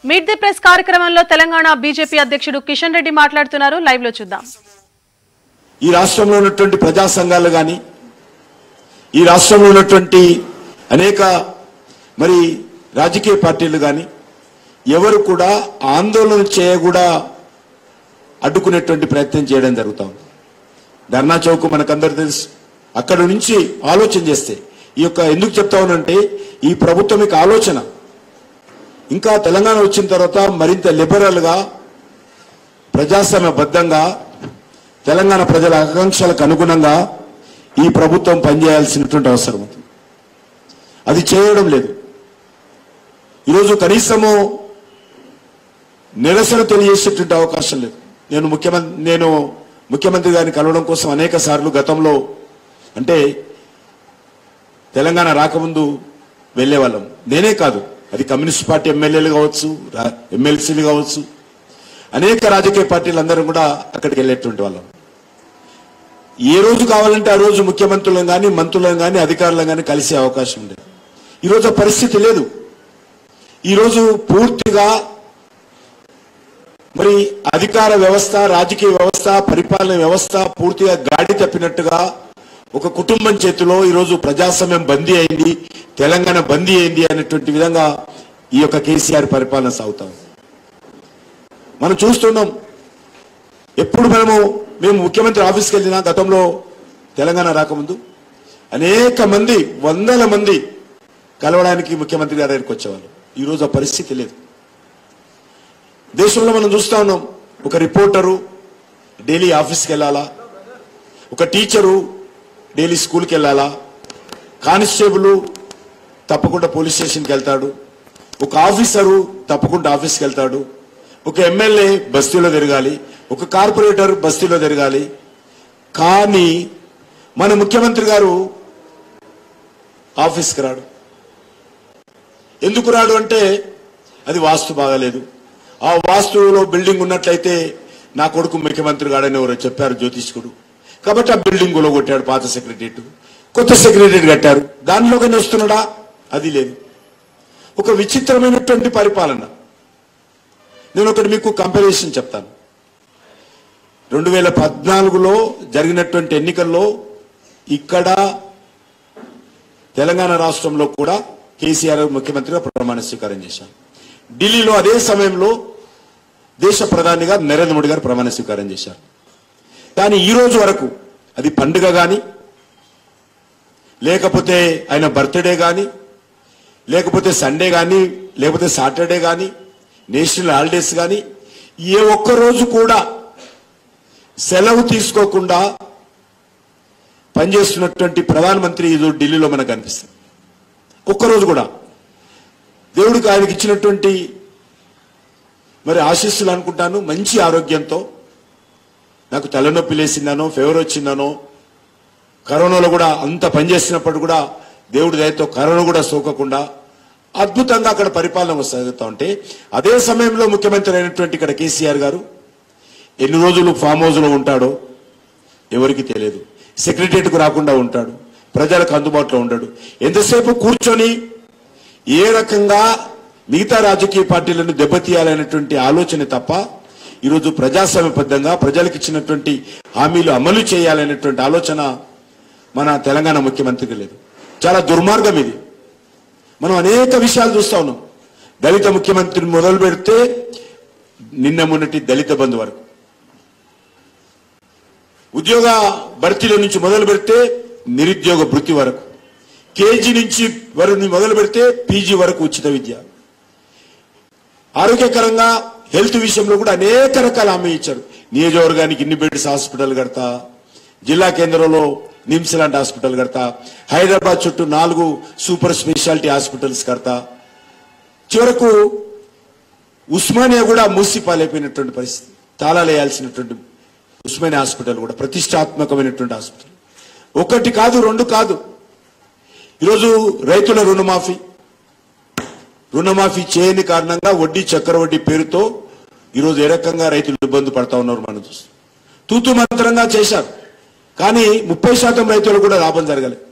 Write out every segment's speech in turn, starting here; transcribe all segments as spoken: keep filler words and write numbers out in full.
Meet the press కార్యక్రమంలో Telangana BJP అధ్యక్షుడు కిషన్ రెడ్డి మాట్లాడుతున్నారు. లైవ్ లో చూద్దాం. ఈ రాష్ట్రంలో ఉన్నటువంటి ప్రజా సంఘాలు గాని ఈ రాష్ట్రంలో ఉన్నటువంటి అనేక మరి రాజకీయ పార్టీలు గాని ఎవరు కూడా ఆందోళన చేయకూడా అడ్డుకునేటువంటి ప్రయత్నం చేయడం జరుగుతుంది. ధర్నా చౌక్ మనకందరూ తెలుసు. అక్కడ నుంచి ఆలోచన చేస్తే ఈ యొక్క ఎందుకు చెప్తా ఉన్నానంటే ఈ ప్రభుత్వం యొక్క ఆలోచన ఇంకా తెలంగాణ వచ్చిన తర్వాత మరింత లిబరల్ గా ప్రజాస్వామ్యబద్ధంగా తెలంగాణ ప్రజల ఆకాంక్షలకు అనుగుణంగా ఈ ప్రభుత్వం పనిచేయాల్సినటువంటి అవసరం ఉంది. అది చేయడం లేదు. ఈరోజు కనీసము నిరసన తెలియజేసేటువంటి అవకాశం లేదు. నేను ముఖ్యమంత్రి నేను ముఖ్యమంత్రి గారిని కలవడం కోసం అనేక సార్లు గతంలో అంటే తెలంగాణ రాకముందు వెళ్లేవాళ్ళం. నేనే కాదు, అది కమ్యూనిస్ట్ పార్టీ ఎమ్మెల్యేలు కావచ్చు, ఎమ్మెల్సీలు కావచ్చు, అనేక రాజకీయ పార్టీలు అందరూ కూడా అక్కడికి వెళ్ళేటువంటి వాళ్ళం. ఏ రోజు కావాలంటే ఆ రోజు ముఖ్యమంత్రులను కానీ మంత్రులను కానీ అధికారులను కానీ కలిసే అవకాశం ఉండేది. ఈరోజు ఆ పరిస్థితి లేదు. ఈరోజు పూర్తిగా మరి అధికార వ్యవస్థ, రాజకీయ వ్యవస్థ, పరిపాలన వ్యవస్థ పూర్తిగా గాడి తప్పినట్టుగా ఒక కుటుంబం చేతిలో ఈరోజు ప్రజాస్వామ్యం బందీ అయింది, తెలంగాణ బందీ అయింది అనేటువంటి విధంగా ఈ యొక్క కేసీఆర్ పరిపాలన సాగుతాం మనం చూస్తున్నాం. ఎప్పుడు మనము మేము ముఖ్యమంత్రి ఆఫీస్కి వెళ్ళినా గతంలో తెలంగాణ రాకముందు అనేక మంది వందల మంది కలవడానికి ముఖ్యమంత్రి గారి దగ్గరికి వచ్చేవాళ్ళు. ఈరోజు ఆ పరిస్థితి లేదు. దేశంలో మనం చూస్తా ఉన్నాం. ఒక రిపోర్టరు డైలీ ఆఫీస్కి వెళ్ళాలా, ఒక టీచరు డైలీ స్కూల్కి వెళ్ళాలా, కానిస్టేబుల్ తప్పకుండా పోలీస్ స్టేషన్కి వెళ్తాడు, ఒక ఆఫీసరు తప్పకుండా ఆఫీస్కి వెళ్తాడు, ఒక ఎమ్మెల్యే బస్తీలో తిరగాలి, ఒక కార్పొరేటర్ బస్తీలో తిరగాలి. కానీ మన ముఖ్యమంత్రి గారు ఆఫీస్కి రాడు. ఎందుకు రాడు అంటే అది వాస్తు బాగాలేదు. ఆ వాస్తువులో బిల్డింగ్ ఉన్నట్లయితే నా కొడుకు ముఖ్యమంత్రి గాడని ఎవరో చెప్పారు జ్యోతిష్కుడు, కాబట్టి ఆ బిల్డింగ్ కొట్టాడు. పాత సెక్రటరియట్ కొత్త సెక్రటరియట్ కట్టారు, దానిలోకి వస్తున్నాడా? అది లేదు. ఒక విచిత్రమైనటువంటి పరిపాలన. నేను ఒకటి మీకు కంపారిజన్ చెప్తాను. రెండు వేల పద్నాలుగులో జరిగినటువంటి ఎన్నికల్లో ఇక్కడ తెలంగాణ రాష్ట్రంలో కూడా కేసీఆర్ ముఖ్యమంత్రిగా ప్రమాణ స్వీకారం చేశారు. ఢిల్లీలో అదే సమయంలో దేశ ప్రధానిగా నరేంద్ర మోడీ గారు ప్రమాణ స్వీకారం చేశారు. కానీ ఈ రోజు వరకు అది పండుగ కానీ, లేకపోతే ఆయన బర్త్డే కానీ, లేకపోతే సండే కానీ, లేకపోతే సాటర్డే కానీ, నేషనల్ హాలిడేస్ కానీ ఏ ఒక్క రోజు కూడా సెలవు తీసుకోకుండా పనిచేస్తున్నటువంటి ప్రధానమంత్రి ఈరోజు ఢిల్లీలో మనకు కనిపిస్తుంది. ఒక్కరోజు కూడా దేవుడికి ఆయనకి ఇచ్చినటువంటి మరి ఆశీస్సులు అనుకుంటాను, మంచి ఆరోగ్యంతో, నాకు తలనొప్పి లేసిందనో ఫీవర్ వచ్చిందనో, కరోనాలో కూడా అంత పనిచేస్తున్నప్పుడు కూడా దేవుడి దయతో కరోనా కూడా సోకకుండా అద్భుతంగా అక్కడ పరిపాలన సాగుతూ ఉంటే, అదే సమయంలో ముఖ్యమంత్రి అయినటువంటి ఇక్కడ కేసీఆర్ గారు ఎన్ని రోజులు ఫామ్ హౌస్ లో ఉంటాడో ఎవరికి తెలియదు. సెక్రటరియట్కు రాకుండా ఉంటాడు, ప్రజలకు అందుబాటులో ఉండడు. ఎంతసేపు కూర్చొని ఏ రకంగా మిగతా రాజకీయ పార్టీలను దెబ్బతీయాలనేటువంటి ఆలోచన తప్ప ఈరోజు ప్రజాస్వామ్యబద్ధంగా ప్రజలకు ఇచ్చినటువంటి హామీలు అమలు చేయాలనేటువంటి ఆలోచన మన తెలంగాణ ముఖ్యమంత్రికి లేదు. చాలా దుర్మార్గం ఇది. మనం అనేక విషయాలు చూస్తా ఉన్నాం. దళిత ముఖ్యమంత్రిని మొదలు పెడితే నిన్న మొన్నటి దళిత బంధు వరకు, ఉద్యోగ భర్తీల నుంచి మొదలు పెడితే నిరుద్యోగ భృతి వరకు, కేజీ నుంచి వరకు మొదలు పెడితే పీజీ వరకు ఉచిత విద్య, ఆరోగ్యకరంగా హెల్త్ విషయంలో కూడా అనేక రకాల హామీ ఇచ్చారు. నియోజకవర్గానికి ఇన్ని బెడ్స్ హాస్పిటల్ కడతా, జిల్లా కేంద్రంలో నిమ్స్ లాంటి హాస్పిటల్ కడతా, హైదరాబాద్ చుట్టూ నాలుగు సూపర్ స్పెషాలిటీ హాస్పిటల్స్ కడతా, చివరకు ఉస్మానియా కూడా మూసిపాలైపోయినటువంటి పరిస్థితి, తాళాలు వేయాల్సినటువంటి ఉస్మానియా హాస్పిటల్ కూడా ప్రతిష్టాత్మకమైనటువంటి హాస్పిటల్. ఒకటి కాదు, రెండు కాదు. ఈరోజు రైతుల రుణమాఫీ రుణమాఫీ చేయని కారణంగా వడ్డీ చక్రవడ్డీ పేరుతో ఈరోజు ఏ రకంగా రైతులు ఇబ్బంది పడతా ఉన్నారు మనం చూస్తాం. తూతు మంత్రంగా చేశారు, కానీ ముప్పై శాతం రైతులు కూడా లాభం జరగలేదు.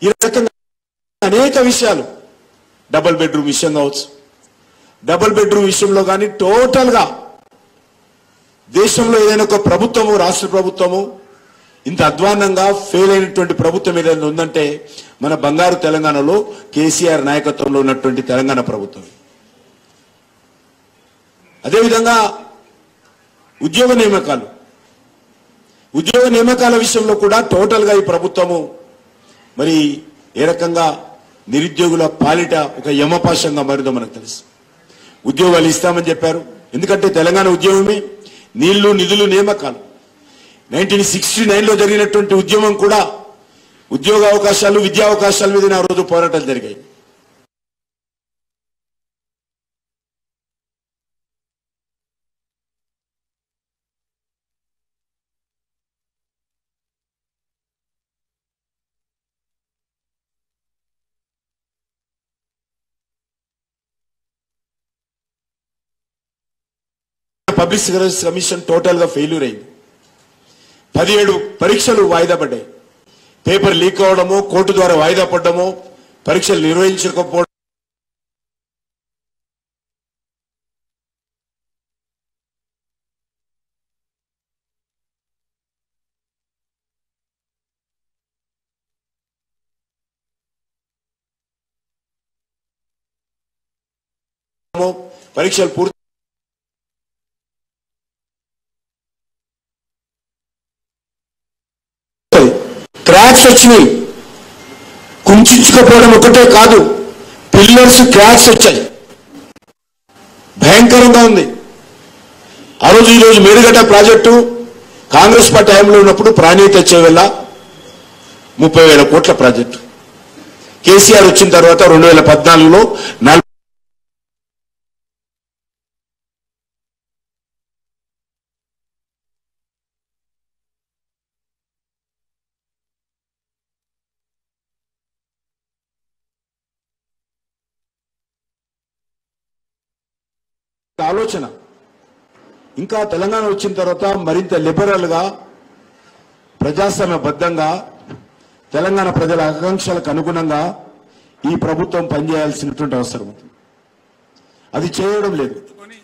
ఈ రకంగా అనేక విషయాలు, డబుల్ బెడ్రూమ్ విషయం కావచ్చు, డబుల్ బెడ్రూమ్ విషయంలో కానీ టోటల్గా దేశంలో ఏదైనా ఒక ప్రభుత్వము, రాష్ట్ర ప్రభుత్వము ఇంత అధ్వాన్నంగా ఫెయిల్ అయినటువంటి ప్రభుత్వం ఏదైనా ఉందంటే మన బంగారు తెలంగాణలో కేసీఆర్ నాయకత్వంలో ఉన్నటువంటి తెలంగాణ ప్రభుత్వం. అదేవిధంగా ఉద్యోగ నియామకాలు ఉద్యోగ నియామకాల విషయంలో కూడా టోటల్గా ఈ ప్రభుత్వము మరి ఏ రకంగా నిరుద్యోగుల పాలిట ఒక యమపాశంగా మారిందో మనకు తెలుసు. ఉద్యోగాలు ఇస్తామని చెప్పారు, ఎందుకంటే తెలంగాణ ఉద్యమమే నీళ్లు నిధులు నియామకాలు. నైన్టీన్ సిక్స్టీ నైన్ లో జరిగినటువంటి ఉద్యమం కూడా ఉద్యోగ అవకాశాలు, విద్యా అవకాశాల మీద ఆ రోజు పోరాటాలు జరిగాయి. పబ్లిక్ సర్వీస్ కమిషన్ టోటల్ గా ఫెయిల్యూర్ అయింది. పదిహేడు పరీక్షలు వాయిదా పడ్డాయి. పేపర్ లీక్ అవడమో, కోర్టు ద్వారా వాయిదా పడ్డమో, పరీక్షలు నిర్వహించకపోవడం, పరీక్షలు పూర్తి క్రాక్స్ వచ్చినాయి. కుంచుకుపోవడం ఒకటే కాదు, పిల్లర్స్ క్రాక్స్ వచ్చాయి, భయంకరంగా ఉంది. ఆ రోజు ఈరోజు మేడిగడ్డ ప్రాజెక్టు కాంగ్రెస్ పార్టీ హయాంలో ఉన్నప్పుడు ప్రాణీయత చేవెళ్ళ ముప్పై వేల కోట్ల ప్రాజెక్టు. కేసీఆర్ వచ్చిన తర్వాత రెండు వేల పద్నాలుగులో నలభై ఆలోచన ఇంకా తెలంగాణ వచ్చిన తర్వాత మరింత లిబరల్ గా ప్రజాస్వామ్యబద్ధంగా తెలంగాణ ప్రజల ఆకాంక్షలకు అనుగుణంగా ఈ ప్రభుత్వం పనిచేయాల్సినటువంటి అవసరం ఉంది. అది చేయడం లేదు.